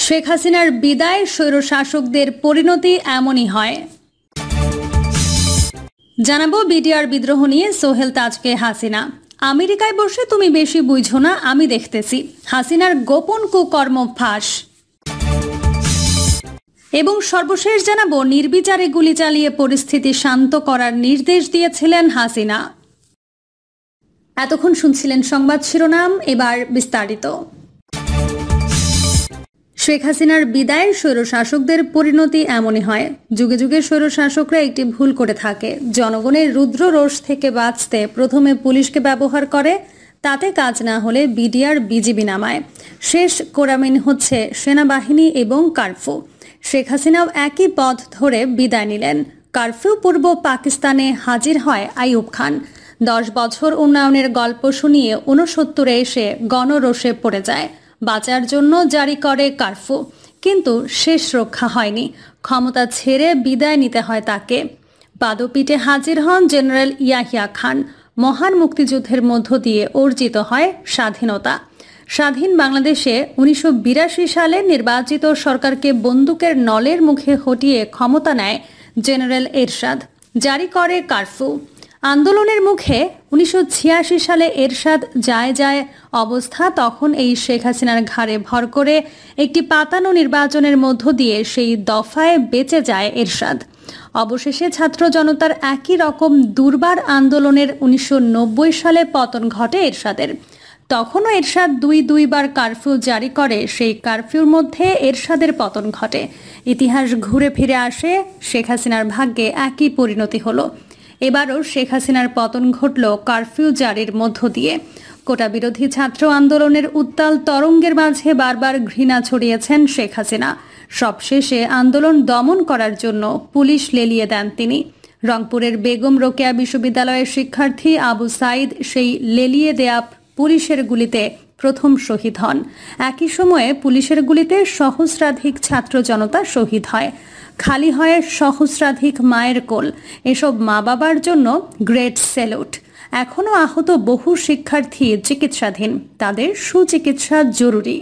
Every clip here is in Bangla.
শেখ হাসিনার বিদায় স্বৈরশাসকদের পরিণতি এমনই হয়। জানাবো বিডিআর বিদ্রোহ নিয়ে সোহেল তাজকে হাসিনা। আমেরিকায় বসে তুমি বেশি বুঝো না, আমি দেখতেছি। হাসিনার গোপন কুকর্ম ফাঁস। এবং সর্বশেষ জানাবো নির্বিচারে গুলি চালিয়ে পরিস্থিতি শান্ত করার নির্দেশ দিয়েছিলেন হাসিনা। এতক্ষণ শুনছিলেন সংবাদ শিরোনাম, এবার বিস্তারিত। শেখ হাসিনার বিদায় স্বৈরশাসকদের পরিণতি এমনই হয়। যুগে যুগে স্বৈরশাসকরা একটি ভুল করে থাকে। জনগণের রুদ্র রোষ থেকে বাঁচতে প্রথমে পুলিশকে ব্যবহার করে, তাতে কাজ না হলে বিডিআর বিজিবি নামায়। শেষ কোরামিন হচ্ছে সেনাবাহিনী এবং কারফিউ। শেখ হাসিনাও একই পথ ধরে বিদায় নিলেন। কারফিউ পূর্ব পাকিস্তানে হাজির হয় আইয়ুব খান। 10 বছর উন্নয়নের গল্প শুনিয়ে 69-এ এসে গণরোষে পড়ে যায়। বাঁচার জন্য জারি করে কারফিউ, কিন্তু শেষ রক্ষা হয়নি। ক্ষমতা ছেড়ে বিদায় নিতে হয় তাকে। পাদপীঠে হাজির হন জেনারেল ইয়াহিয়া খান। মহান মুক্তিযুদ্ধের মধ্য দিয়ে অর্জিত হয় স্বাধীনতা। স্বাধীন বাংলাদেশে 1982 সালে নির্বাচিত সরকারকে বন্দুকের নলের মুখে হটিয়ে ক্ষমতা নেয় জেনারেল এরশাদ। জারি করে কারফিউ। আন্দোলনের মুখে 1986 সালে এরশাদ যায় অবস্থা, তখন এই শেখ হাসিনার ঘাড়ে ভর করে একটি পাতানো নির্বাচনের মধ্য দিয়ে সেই দফায় বেঁচে যায় এরশাদ। অবশেষে ছাত্র জনতার একই রকম দুর্বার আন্দোলনের 1990 সালে পতন ঘটে এরশাদের। তখনও এরশাদ দুইবার কারফিউ জারি করে। সেই কারফিউর মধ্যে এরশাদের পতন ঘটে। ইতিহাস ঘুরে ফিরে আসে, শেখ হাসিনার ভাগ্যে একই পরিণতি হলো। এবারও শেখ হাসিনার পতন ঘটল কারফিউ জারির মধ্য দিয়ে। কোটা বিরোধী ছাত্র আন্দোলনের উত্তাল তরঙ্গের মাঝে বারবার ঘৃণা ছড়িয়েছেন শেখ হাসিনা। সবশেষে আন্দোলন দমন করার জন্য পুলিশ লেলিয়ে দেন তিনি। রংপুরের বেগম রোকেয়া বিশ্ববিদ্যালয়ের শিক্ষার্থী আবু সাইদ সেই লেলিয়ে দেয়া পুলিশের গুলিতে প্রথম শহীদ হন। একই সময়ে পুলিশের গুলিতে সহস্রাধিক ছাত্র জনতা শহীদ হয়। খালি হয় সহস্রাধিক মায়ের কোল। এসব মা বাবার জন্য গ্রেট স্যালুট। এখনও আহত বহু শিক্ষার্থী চিকিৎসাধীন, তাদের সুচিকিৎসা জরুরি।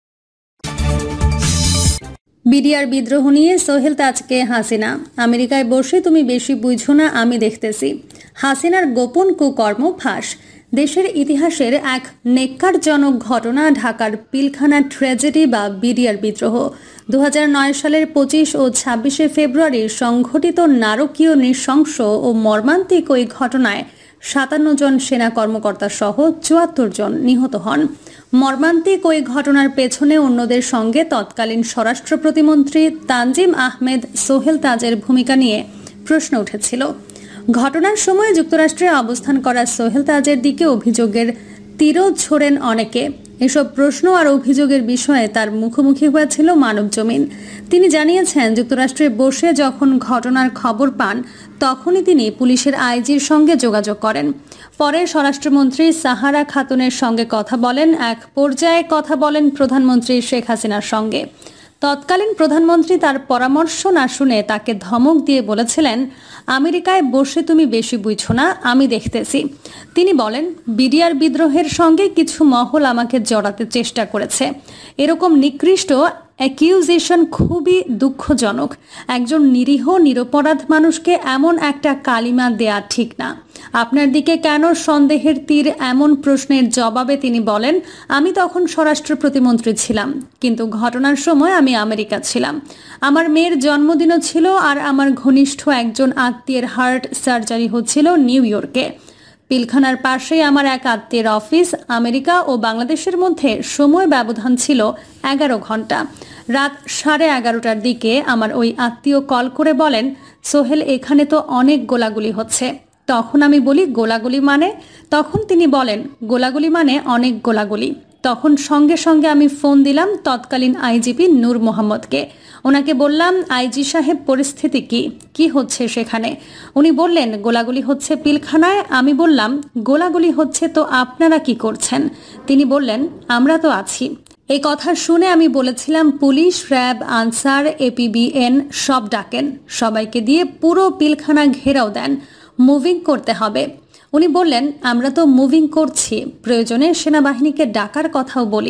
বিডিআর বিদ্রোহ নিয়ে সোহেল তাজকে হাসিনা। আমেরিকায় বসে তুমি বেশি বুঝো না, আমি দেখতেছি। হাসিনার গোপন কুকর্ম ফাঁস। দেশের ইতিহাসের এক নেক্কারজনক ঘটনা ঢাকার পিলখানা ট্র্যাজেডি বা বিডিআর বিদ্রোহ। 2009 সালের 25 ও 26 ফেব্রুয়ারি সংঘটিত নারকীয়, নৃশংস ও মর্মান্তিক ওই ঘটনায় 57 জন সেনা কর্মকর্তা সহ 74 জন নিহত হন। মর্মান্তিক ওই ঘটনার পেছনে অন্যদের সঙ্গে তৎকালীন স্বরাষ্ট্র প্রতিমন্ত্রী তানজিম আহমেদ সোহেল তাজের ভূমিকা নিয়ে প্রশ্ন উঠেছিল। ঘটনার সময় যুক্তরাষ্ট্রে অবস্থান করা সোহেল তাজের দিকে অভিযোগের তীরও ছোড়েন অনেকে। এসব প্রশ্ন আর অভিযোগের বিষয়ে তার মুখোমুখি হয়েছিল মানবজমিন। তিনি জানিয়েছেন, যুক্তরাষ্ট্রে বসে যখন ঘটনার খবর পান তখনই তিনি পুলিশের আইজির সঙ্গে যোগাযোগ করেন। পরে স্বরাষ্ট্রমন্ত্রী সাহারা খাতুনের সঙ্গে কথা বলেন। এক পর্যায়ে কথা বলেন প্রধানমন্ত্রী শেখ হাসিনার সঙ্গে। তৎকালীন প্রধানমন্ত্রী তার পরামর্শ না শুনে তাকে ধমক দিয়ে বলেছিলেন, আমেরিকায় বসে তুমি বেশি বুঝো না, আমি দেখতেছি। তিনি বলেন, বিডিআর বিদ্রোহের সঙ্গে কিছু মহল আমাকে জড়াতে চেষ্টা করেছে। এরকম নিকৃষ্ট অ্যাকিউজেশন খুবই দুঃখজনক। একজন নিরীহ নিরপরাধ মানুষকে এমন একটা কালিমা দেয়া ঠিক না। আপনার দিকে কেন সন্দেহের তীর, এমন প্রশ্নের জবাবে তিনি বলেন, আমি তখন স্বরাষ্ট্র প্রতিমন্ত্রী ছিলাম, কিন্তু ঘটনার সময় আমি আমেরিকা ছিলাম। আমার মেয়ের জন্মদিনও ছিল, আর আমার ঘনিষ্ঠ একজন আত্মীয়ের হার্ট সার্জারি হচ্ছিল নিউ ইয়র্কে। পিলখানার পাশেই আমার এক আত্মীয়ের অফিস। আমেরিকা ও বাংলাদেশের মধ্যে সময় ব্যবধান ছিল 11 ঘন্টা। রাত 11:30টার দিকে আমার ওই আত্মীয় কল করে বলেন, সোহেল, এখানে তো অনেক গোলাগুলি হচ্ছে। তখন আমি বলি, গোলাগুলি মানে? তখন তিনি বলেন, গোলাগুলি মানে অনেক গোলাগুলি। তখন সঙ্গে সঙ্গে আমি ফোন দিলাম তৎকালীন আইজিপি নূর মোহাম্মদকে। ওনাকে বললাম, আইজি সাহেব, পরিস্থিতি কি হচ্ছে সেখানে? উনি বললেন, গোলাগুলি হচ্ছে পিলখানায়। আমি বললাম, গোলাগুলি হচ্ছে তো আপনারা কি করছেন? তিনি বললেন, আমরা তো আছি। এই কথা শুনে আমি বলেছিলাম, পুলিশ, র্যাব, আনসার, এপিবিএন সব ডাকেন, সবাইকে দিয়ে পুরো পিলখানা ঘেরাও দেন, মুভিং করতে হবে। উনি বললেন, আমরা তো মুভিং করছি, প্রয়োজনে সেনাবাহিনীকে ডাকার কথাও বলি।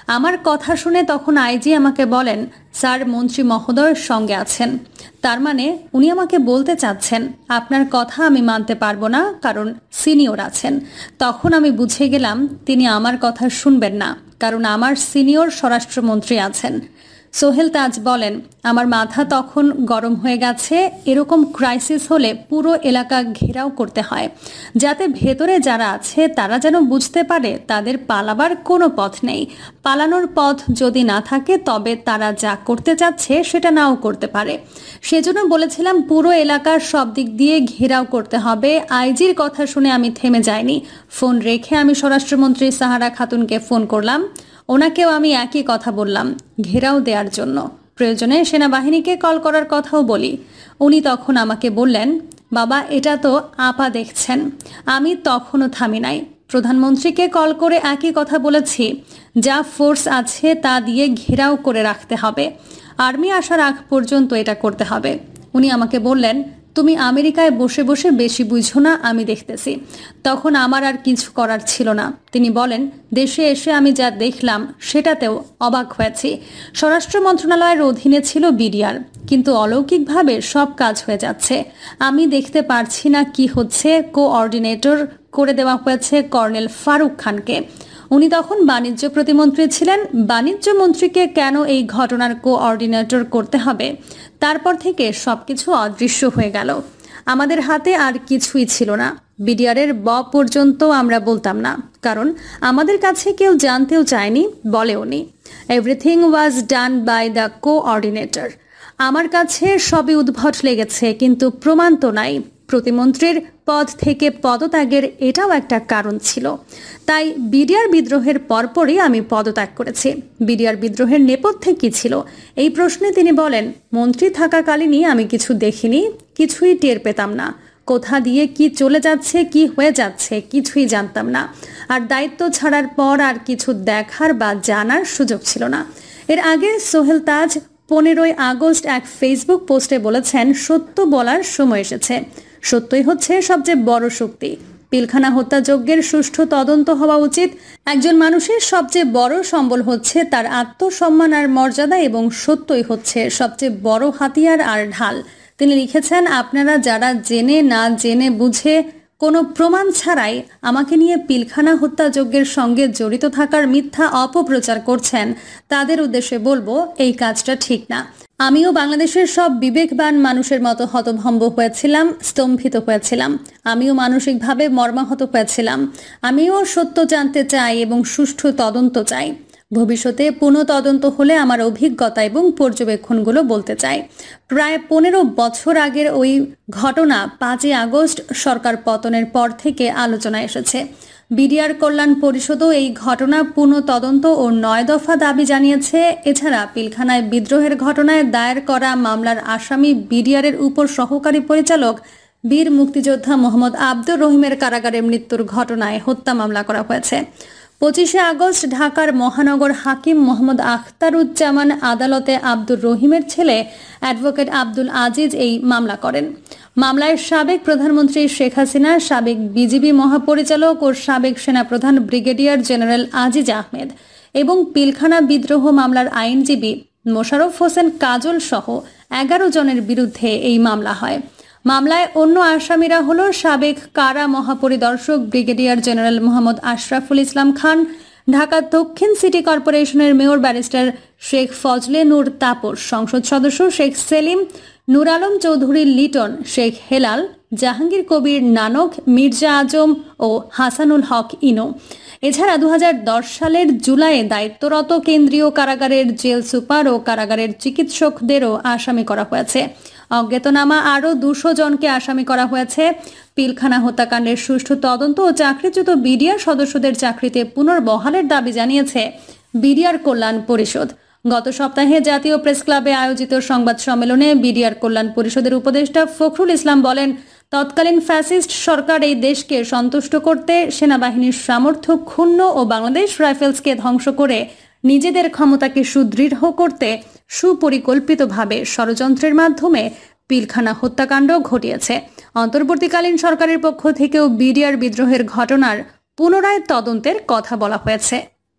আমার কথা শুনে তখন আইজি আমাকে বলেন, স্যার মন্ত্রী মহোদয়ের সঙ্গে আছেন। তার মানে উনি আমাকে বলতে চাচ্ছেন আপনার কথা আমি মানতে পারবো না, কারণ সিনিয়র আছেন। তখন আমি বুঝে গেলাম তিনি আমার কথা শুনবেন না, কারণ আমার সিনিয়র স্বরাষ্ট্রমন্ত্রী আছেন। সোহেল তাজ বলেন, আমার মাথা তখন গরম হয়ে গেছে। এরকম ক্রাইসিস হলে পুরো এলাকা ঘেরাও করতে হয়, যাতে ভেতরে যারা আছে তারা যেন বুঝতে পারে তাদের পালাবার কোনো পথ নেই। পালানোর পথ যদি না থাকে তবে তারা যা করতে চাচ্ছে সেটা নাও করতে পারে। সেজন্য বলেছিলাম পুরো এলাকার সব দিক দিয়ে ঘেরাও করতে হবে। আইজির কথা শুনে আমি থেমে যাইনি। ফোন রেখে আমি স্বরাষ্ট্রমন্ত্রী সাহারা খাতুনকে ফোন করলাম। ওনাকেও আমি একই কথা বললাম, ঘেরাও দেওয়ার জন্য। প্রয়োজনে সেনাবাহিনীকে কল করার কথাও বলি। উনি তখন আমাকে বললেন, বাবা এটা তো আপা দেখছেন। আমি তখনও থামি নাই। প্রধানমন্ত্রীকে কল করে একই কথা বলেছি, যা ফোর্স আছে তা দিয়ে ঘেরাও করে রাখতে হবে। আর্মি আসার আগ পর্যন্ত এটা করতে হবে। উনি আমাকে বললেন, তুমি আমেরিকায় বসে বসে বেশি বুঝো না, আমি দেখতেছি। তখন আমার আর কিছু করার ছিল না। তিনি বলেন, দেশে এসে আমি যা দেখলাম সেটাতেও অবাক হয়েছি। স্বরাষ্ট্র মন্ত্রণালয়ের অধীনে ছিল বিডিআর, কিন্তু অলৌকিকভাবে সব কাজ হয়ে যাচ্ছে। আমি দেখতে পারছি না কি হচ্ছে। কোঅর্ডিনেটর করে দেওয়া হয়েছে কর্নেল ফারুক খানকে। উনি তখন বাণিজ্য প্রতিমন্ত্রী ছিলেন। বাণিজ্য মন্ত্রীকে কেন এই ঘটনার কোঅর্ডিনেটর করতে হবে? তারপর থেকে সবকিছু অদৃশ্য হয়ে গেল। আমাদের হাতে আর কিছুই ছিল না। বিডিআরের পর্যন্ত আমরা বলতাম না, কারণ আমাদের কাছে কেউ জানতেও চায়নি, বলেওনি। Everything was done by the coordinator. আমার কাছে সবই উদ্ভট লেগেছে, কিন্তু প্রমাণ তো নাই। প্রতিমন্ত্রীর পদ থেকে পদত্যাগের এটাও একটা কারণ ছিল। তাই বিডিআর বিদ্রোহের পরপরই আমি পদত্যাগ করেছি। বিডিআর বিদ্রোহের নেপথ্যে কি ছিল এই প্রশ্নে তিনি বলেন, মন্ত্রী থাকাকালীনই আমি কিছু দেখিনি, কিছুই টের পেতাম না। কোথা দিয়ে কি চলে যাচ্ছে, কি হয়ে যাচ্ছে কিছুই জানতাম না। আর দায়িত্ব ছাড়ার পর আর কিছু দেখার বা জানার সুযোগ ছিল না। এর আগে সোহেল তাজ 15ই আগস্ট এক ফেসবুক পোস্টে বলেছেন, সত্য বলার সময় এসেছে। সত্যই হচ্ছে সবচেয়ে বড় শক্তি। পিলখানা হত্যাযজ্ঞের সুষ্ঠু তদন্ত হওয়া উচিত। একজন মানুষের সবচেয়ে বড় সম্বল হচ্ছে তার আত্মসম্মান আর মর্যাদা, এবং সত্যই হচ্ছে সবচেয়ে বড় হাতিয়ার আর ঢাল। তিনি লিখেছেন, আপনারা যারা জেনে না জেনে বুঝে কোনো প্রমাণ ছাড়াই আমাকে নিয়ে পিলখানা হত্যাযজ্ঞের সঙ্গে জড়িত থাকার মিথ্যা অপপ্রচার করছেন, তাদের উদ্দেশ্যে বলবো এই কাজটা ঠিক না। আমিও বাংলাদেশের সব বিবেকবান মানুষের মতো হতভম্ব হয়েছিলাম, স্তম্ভিত হয়েছিলাম। আমিও মানসিকভাবে মর্মাহত হয়েছিলাম। আমিও সত্য জানতে চাই এবং সুষ্ঠু তদন্ত চাই। ভবিষ্যতে পুনঃ তদন্ত হলে আমার অভিজ্ঞতা এবং পর্যবেক্ষণগুলো বলতে চাই। প্রায় 15 বছর আগের ওই ঘটনা 5ই আগস্ট সরকার পতনের পর থেকে আলোচনায় এসেছে। বিডিআর কল্যাণ পরিষদও এই ঘটনা পুনঃ তদন্ত ও 9 দফা দাবি জানিয়েছে। এছাড়া পিলখানায় বিদ্রোহের ঘটনায় দায়ের করা মামলার আসামি বিডিআরের উপর সহকারী পরিচালক বীর মুক্তিযোদ্ধা মোহাম্মদ আব্দুর রহিমের কারাগারে মৃত্যুর ঘটনায় হত্যা মামলা করা হয়েছে। 25শে আগস্ট ঢাকার মহানগর হাকিম মোহাম্মদ আখতারুজ্জামান আদালতে আব্দুর রহিমের ছেলে অ্যাডভোকেট আব্দুল আজিজ এই মামলা করেন। মামলায় সাবেক প্রধানমন্ত্রী শেখ হাসিনা, সাবেক বিজিবি মহাপরিচালক ও সাবেক সেনাপ্রধান ব্রিগেডিয়ার জেনারেল আজিজ আহমেদ এবং পিলখানা বিদ্রোহ মামলার আইনজীবী মোশাররফ হোসেন কাজল সহ 11 জনের বিরুদ্ধে এই মামলা হয়। মামলায় অন্য আসামিরা হলো সাবেক কারা মহাপরিদর্শক ব্রিগেডিয়ার জেনারেল মোহাম্মদ আশরাফুল ইসলাম খান, ঢাকা দক্ষিণ সিটি কর্পোরেশনের মেয়র ব্যারিস্টার শেখ ফজলে নূর তাপস, সংসদ সদস্য শেখ সেলিম, নূর আলম চৌধুরী লিটন, শেখ হেলাল, জাহাঙ্গীর কবির নানক, মির্জা আজম ও হাসানুল হক ইনো। এছাড়া 2010 সালের জুলাইয়ে দায়িত্বরত কেন্দ্রীয় কারাগারের জেল সুপার ও কারাগারের চিকিৎসকদেরও আসামি করা হয়েছে। অজ্ঞাতনামা আরও 200 জনকে আসামি করা হয়েছে। পিলখানা হত্যাকাণ্ডের সুষ্ঠু তদন্ত ও চাকরিচ্যুত বিডিআর সদস্যদের চাকরিতে পুনর্বহালের দাবি জানিয়েছে বিডিআর কল্যাণ পরিষদ। গত সপ্তাহে জাতীয় প্রেস ক্লাবে আয়োজিত সংবাদ সম্মেলনে বিডিআর কল্যাণ পরিষদের উপদেষ্টা ফখরুল ইসলাম বলেন, তৎকালীন ফ্যাসিস্ট সরকার এই দেশকে সন্তুষ্ট করতে সেনাবাহিনীর সামর্থ্য ক্ষুণ্ণ ও বাংলাদেশ রাইফেলসকে ধ্বংস করে নিজেদের ক্ষমতাকে সুদৃঢ় করতে সুপরিকল্পিতভাবে ষড়যন্ত্রের মাধ্যমে পিলখানা হত্যাকাণ্ড ঘটিয়েছে। অন্তর্বর্তীকালীন সরকারের পক্ষ থেকেও বিডিআর বিদ্রোহের ঘটনার পুনরায় তদন্তের কথা বলা হয়েছে।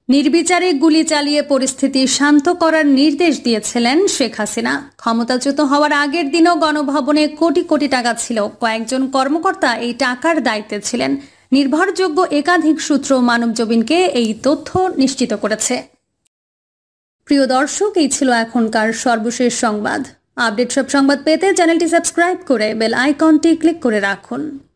নির্বিচারে গুলি চালিয়ে পরিস্থিতি শান্ত করার নির্দেশ দিয়েছিলেন শেখ হাসিনা। ক্ষমতাচ্যুত হওয়ার আগের দিনও গণভবনে কোটি কোটি টাকা ছিল। কয়েকজন কর্মকর্তা এই টাকার দায়িত্বে ছিলেন। নির্ভরযোগ্য একাধিক সূত্র মানবজমিনকে এই তথ্য নিশ্চিত করেছে। প্রিয় দর্শক, এই ছিল এখনকার সর্বশেষ সংবাদ। আপডেট সব সংবাদ পেতে চ্যানেলটি সাবস্ক্রাইব করে বেল আইকনটি ক্লিক করে রাখুন।